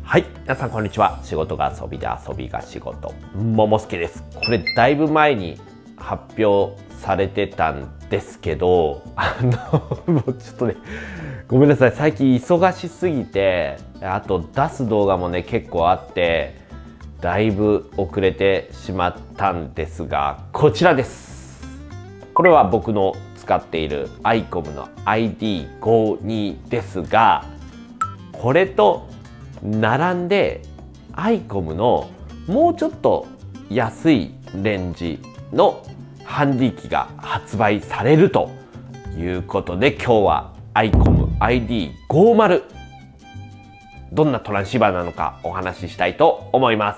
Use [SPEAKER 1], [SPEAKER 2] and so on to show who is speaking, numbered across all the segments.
[SPEAKER 1] はい、皆さんこんにちは。仕事が遊びで遊びが仕事、桃助です。これだいぶ前に発表されてたんですけど、もうちょっとね、ごめんなさい。最近忙しすぎて、あと出す動画もね結構あって、だいぶ遅れてしまったんですが、こちらです。これは僕の使っている iCOM の ID52 ですが、これと並んで iCOM のもうちょっと安いレンジのハンディ機が発売されるということで、今日は iCOM ID50 どんなトランシーバーなのかお話ししたいと思います。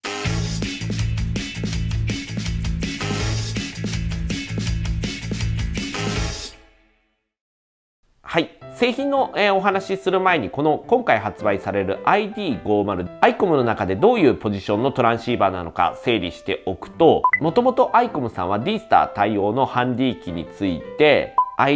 [SPEAKER 1] はい、製品のお話しする前に、今回発売される ID50、iCOM の中でどういうポジションのトランシーバーなのか整理しておくと、もともと iCOM さんは D スター対応のハンディ機について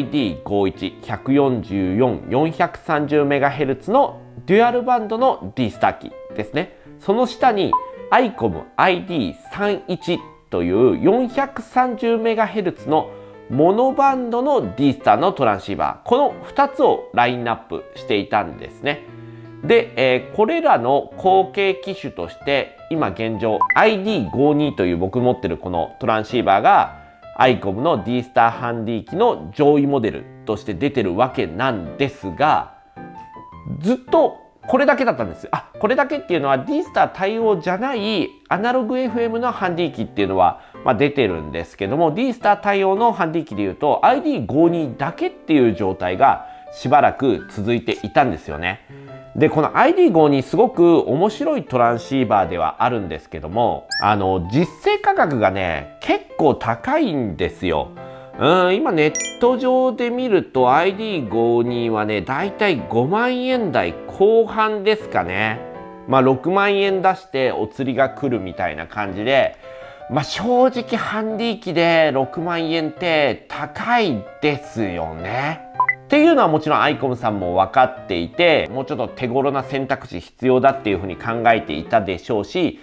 [SPEAKER 1] ID51、144、430MHz のデュアルバンドの D スター機ですね。その下に iCOM ID31 という 430MHz のモノバンドの D スターのトランシーバー、この2つをラインナップしていたんですね。で、これらの後継機種として今現状 ID52 という僕持ってるこのトランシーバーが iCOM の D スターハンディ機の上位モデルとして出てるわけなんですが、ずっとこれだけだったんです。これだけっていうのは D スター対応じゃないアナログ FM のハンディ機っていうのは出てるんですけども、 D スター対応のハンディ機でいうと ID52 だけっていう状態がしばらく続いていたんですよね。で、この ID52 すごく面白いトランシーバーではあるんですけども、実勢価格がね結構高いんですよ。今ネット上で見ると ID52 はねだいたい5万円台後半ですかね。6万円出してお釣りが来るみたいな感じで、正直ハンディ機で6万円って高いですよね。っていうのはもちろん iCOM さんも分かっていて、もうちょっと手頃な選択肢必要だっていうふうに考えていたでしょうし、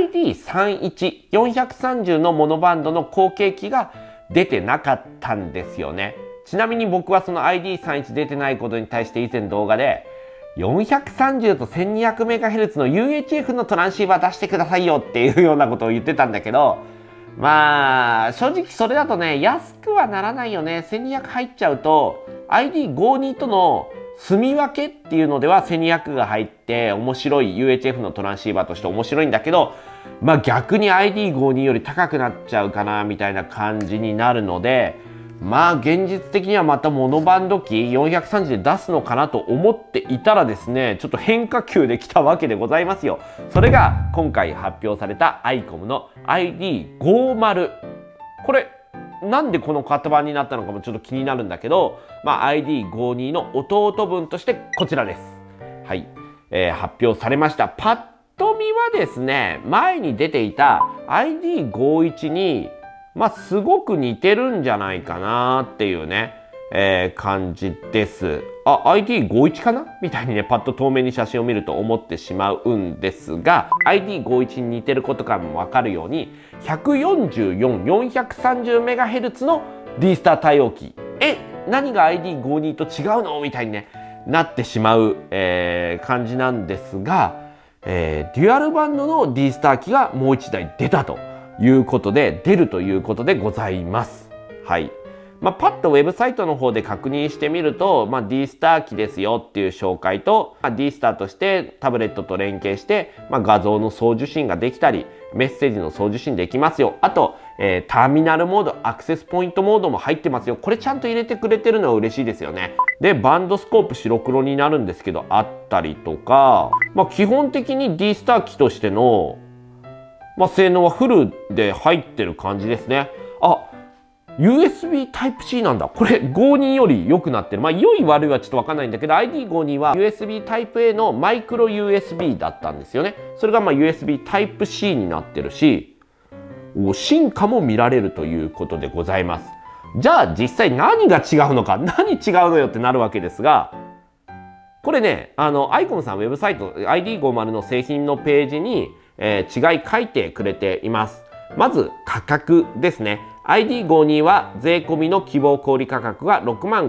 [SPEAKER 1] ID31、430のモノバンドの後継機が出てなかったんですよね。ちなみに僕はその ID31 出てないことに対して以前動画で430と 1200MHz の UHF のトランシーバー出してくださいよっていうようなことを言ってたんだけど、正直それだとね安くはならないよね。1200入っちゃうと ID52 との住み分けっていうのでは1200が入って面白い UHF のトランシーバーとして面白いんだけど、逆に ID52 より高くなっちゃうかなみたいな感じになるので、現実的にはまたモノバンド機430で出すのかなと思っていたらですね、ちょっと変化球できたわけでございますよ。それが今回発表された iCOM の ID50。これなんでこの型番になったのかもちょっと気になるんだけど、ID52 の弟分としてこちらです。はい、発表されました。パッと見はですね、前に出ていた ID51 にすごく似てるんじゃないかなっていうね、感じです。ID51 かなみたいにね、パッと遠目に写真を見ると思ってしまうんですが、 ID51 に似てることからも分かるように144、430MHz の D スター対応機、何が ID52 と違うのみたいに、ね、なってしまう、感じなんですが、デュアルバンドの D スター機がもう1台出たということで、出るということでございます。はい。パッとウェブサイトの方で確認してみると、D スター機ですよっていう紹介と、D スターとしてタブレットと連携して、画像の送受信ができたり、メッセージの送受信できますよ。あと、ターミナルモード、アクセスポイントモードも入ってますよ。これちゃんと入れてくれてるのは嬉しいですよね。で、バンドスコープ白黒になるんですけど、あったりとか、基本的に D スター機としての性能はフルで入ってる感じですね。USB Type-C なんだ。これ52より良くなってる。良い悪いはちょっと分かんないんだけど、 ID52 は USB Type-A のマイクロ USB だったんですよね。それがUSB Type-C になってるし、進化も見られるということでございます。じゃあ実際何が違うのか、何違うのよってなるわけですが、 これね、アイコムさんウェブサイト ID50 の製品のページに、違い書いてくれています。まず価格ですね。ID52 は税込みの希望小売価格が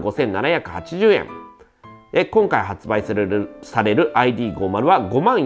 [SPEAKER 1] 65,780 円。今回発売される ID50 は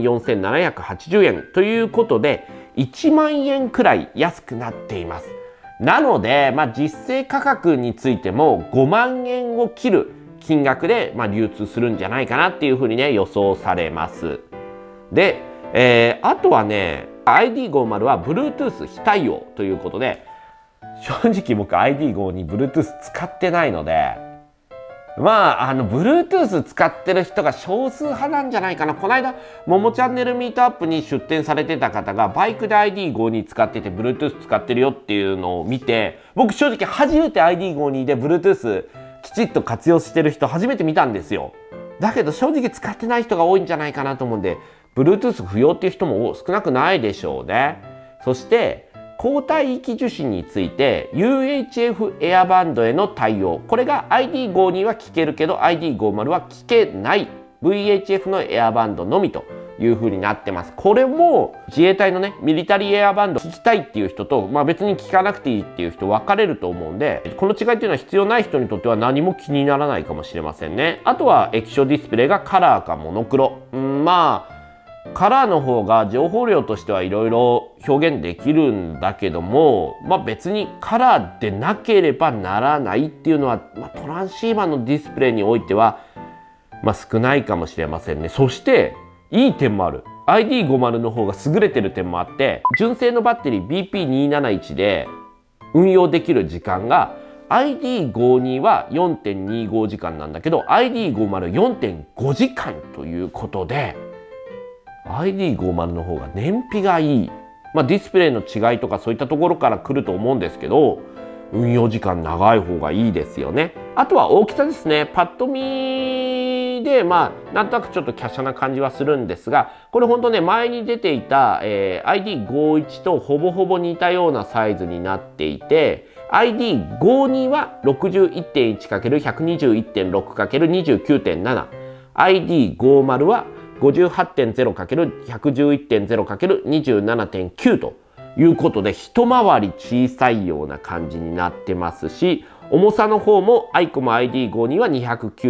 [SPEAKER 1] 54,780 円ということで1万円くらい安くなっています。なので、実勢価格についても5万円を切る金額で、流通するんじゃないかなっていうふうにね、予想されます。で、あとはね、ID50 は Bluetooth 非対応ということで、正直僕 ID5 に Bluetooth 使ってないので、Bluetooth 使ってる人が少数派なんじゃないかな。この間、ももチャンネルミートアップに出展されてた方が、バイクで ID52 使ってて Bluetooth 使ってるよっていうのを見て、僕正直初めて ID52 で Bluetooth きちっと活用してる人初めて見たんですよ。だけど正直使ってない人が多いんじゃないかなと思うんで、Bluetooth 不要っていう人も少なくないでしょうね。そして、交代域受信について UHF エアバンドへの対応。これが ID52 は聞けるけど ID50 は聞けない VHF のエアバンドのみという風になってます。これも自衛隊のね、ミリタリーエアバンド聞きたいっていう人と、別に聞かなくていいっていう人分かれると思うんで、この違いっていうのは必要ない人にとっては何も気にならないかもしれませんね。あとは液晶ディスプレイがカラーかモノクロ。カラーの方が情報量としてはいろいろ表現できるんだけども、別にカラーでなければならないっていうのは、トランシーバーのディスプレイにおいては、少ないかもしれませんね。そしていい点もある。ID50 の方が優れてる点もあって、純正のバッテリー BP271 で運用できる時間が ID52 は 4.25 時間なんだけど ID50 4.5 時間ということで、ID50 の方が燃費がいい。ディスプレイの違いとかそういったところから来ると思うんですけど、運用時間長い方がいいですよね。あとは大きさですね。パッと見で、なんとなくちょっと華奢な感じはするんですが、これほんとね、前に出ていた、ID51 とほぼほぼ似たようなサイズになっていて、ID52 は 61.1×121.6×29.7。ID50 は58.0×111.0×27.9 ということで一回り小さいような感じになってますし、重さの方も iCOM ID52 は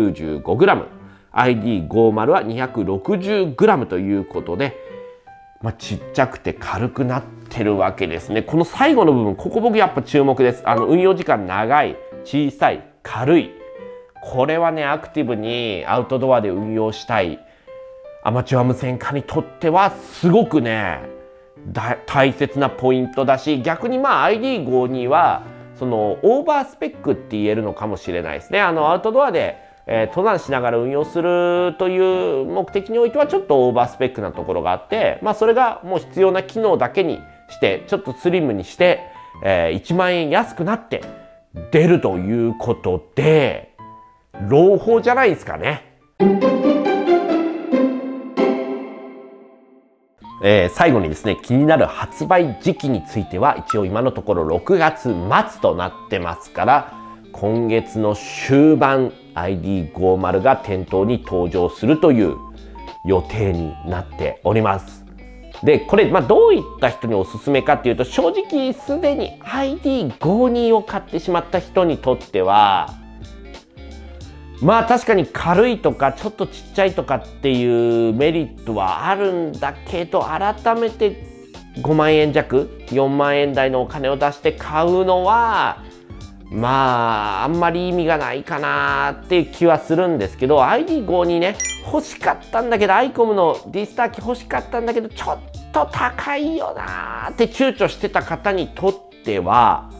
[SPEAKER 1] 295g、ID50 は 260g ということで、ちっちゃくて軽くなってるわけですね。この最後の部分、ここ僕やっぱ注目です。運用時間長い、小さい、軽い。これはね、アクティブにアウトドアで運用したいアマチュア無線化にとってはすごくね大切なポイントだし、逆にID52 はそのオーバースペックって言えるのかもしれないですね。アウトドアで、登山しながら運用するという目的においてはちょっとオーバースペックなところがあって、それがもう必要な機能だけにしてちょっとスリムにして、1万円安くなって出るということで朗報じゃないですかね。最後にですね、気になる発売時期については一応今のところ6月末となってますから、今月の終盤 ID50 が店頭に登場するという予定になっております。で、これどういった人におすすめかっていうと、正直すでに ID52 を買ってしまった人にとっては確かに軽いとかちょっとちっちゃいとかっていうメリットはあるんだけど、改めて5万円弱4万円台のお金を出して買うのはあんまり意味がないかなっていう気はするんですけど、 ID52 ね欲しかったんだけど、アイコムの D スター機欲しかったんだけどちょっと高いよなーって躊躇してた方にとっては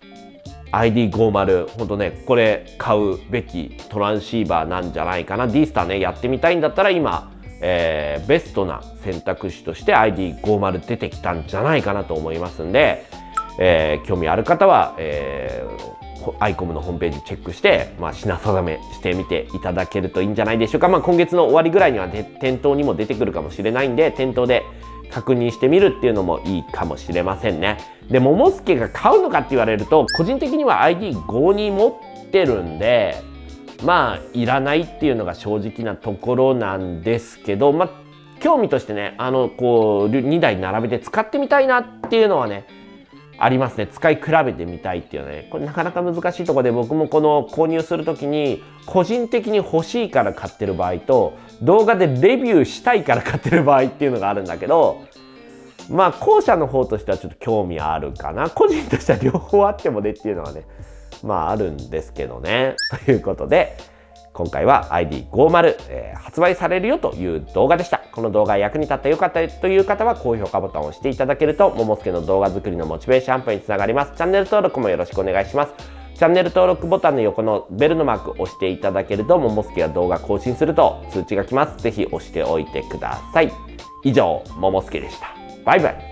[SPEAKER 1] ID50 ほんとね、これ買うべきトランシーバーなんじゃないかな。 D スターねやってみたいんだったら今、ベストな選択肢として ID50 出てきたんじゃないかなと思いますんで、興味ある方は、アイコムのホームページチェックして、品定めしてみていただけるといいんじゃないでしょうか。今月の終わりぐらいには店頭にも出てくるかもしれないんで、店頭で確認してみるっていうのもいいかもしれませんね。で、桃助が買うのかって言われると、個人的には ID52 持ってるんで、 まあいらないっていうのが正直なところなんですけど、まあ興味としてね、こう2台並べて使ってみたいなっていうのはねありますね。使い比べてみたいっていうのはね、これなかなか難しいところで、僕もこの購入する時に個人的に欲しいから買ってる場合と、動画でレビューしたいから買ってる場合っていうのがあるんだけど、まあ後者の方としてはちょっと興味あるかな。個人としては両方あってもねっていうのはね、まああるんですけどね。ということで今回は ID50、発売されるよという動画でした。この動画が役に立ったよかったという方は高評価ボタンを押していただけると、ももすけの動画作りのモチベーションアップにつながります。チャンネル登録もよろしくお願いします。チャンネル登録ボタンの横のベルのマークを押していただけると、ももすけが動画更新すると通知が来ます。ぜひ押しておいてください。以上、ももすけでした。バイバイ。